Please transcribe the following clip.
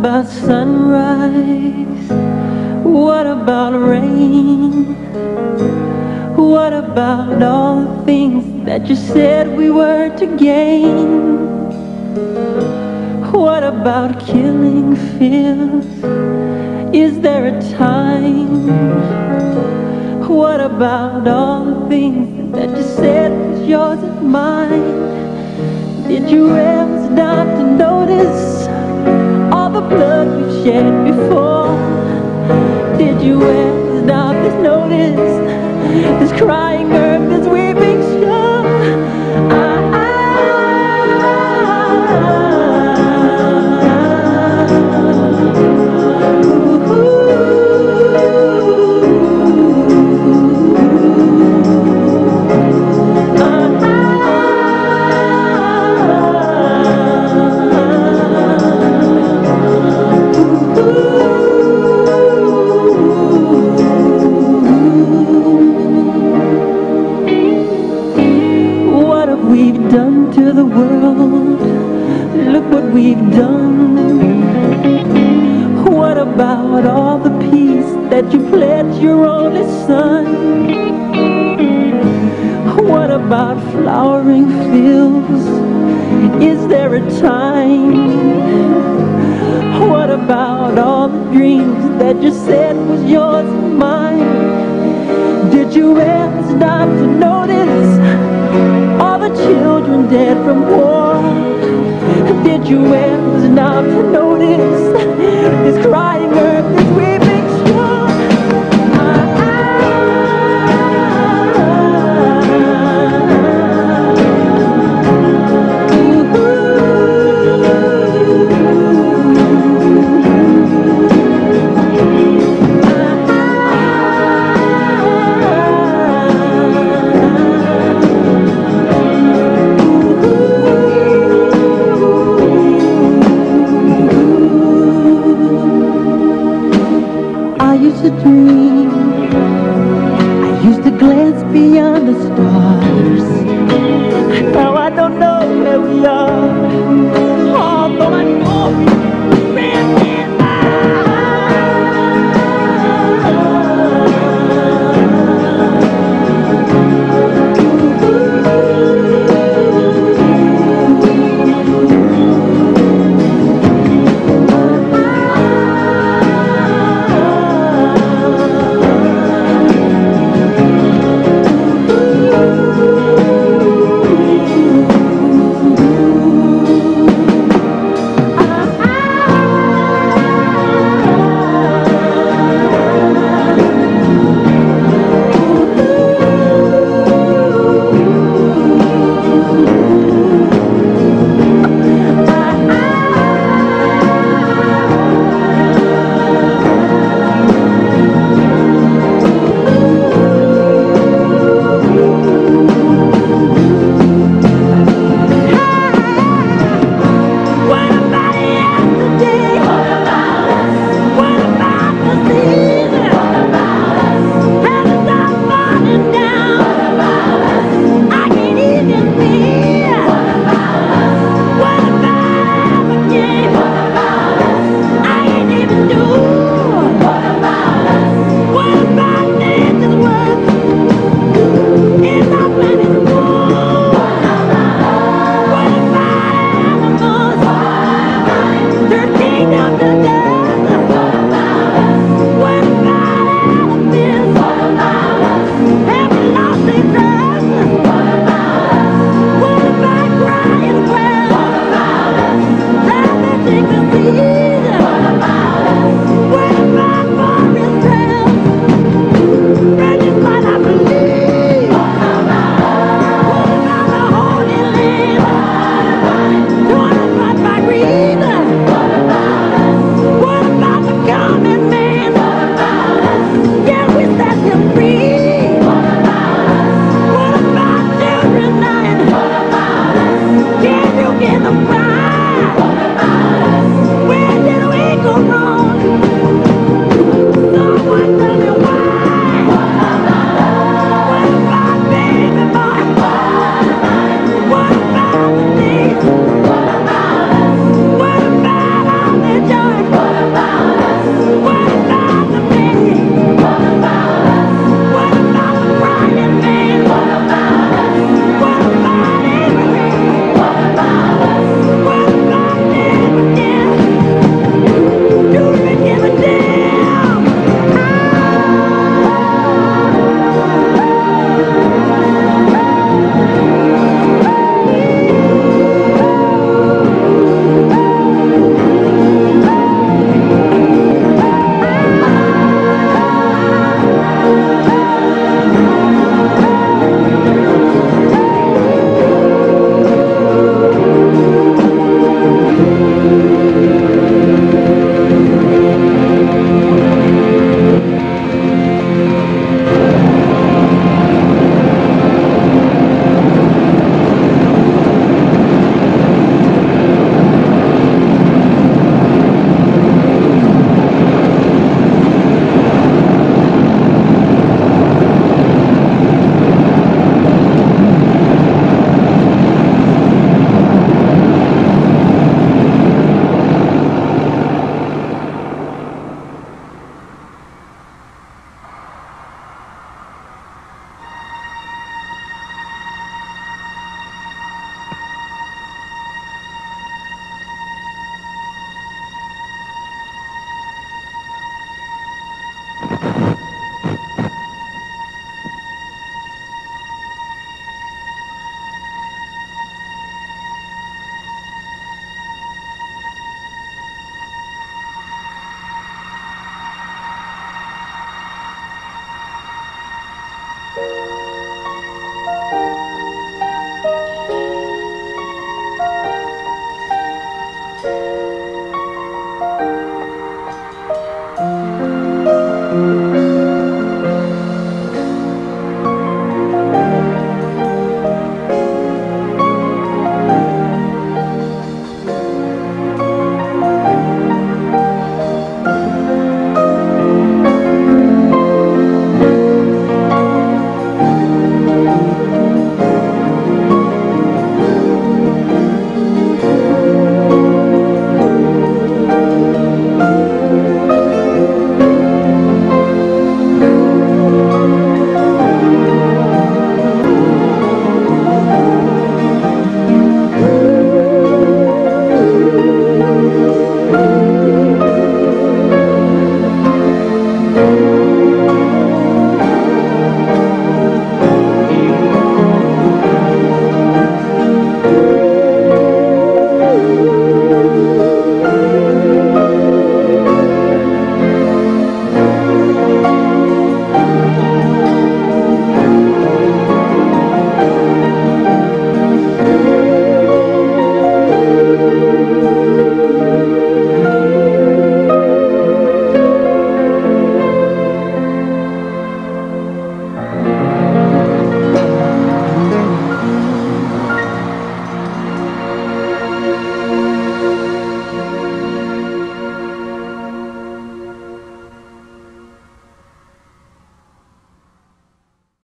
about sunrise? What about rain? What about all the things that you said we were to gain? What about killing fears? Is there a time? What about all the things that you said was yours and mine? Did you ever stop to notice all the blood we've shed before? Did you ever stop to notice this crying earth, this weeping shore? We've done to the world, look what we've done. What about all the peace that you pledged your only son? What about flowering fields? Is there a time? What about all the dreams that you said was yours and mine? Did you ever stop to notice all the children dead from war? Did you ever stop to notice this crying earth, this weeping shore? you.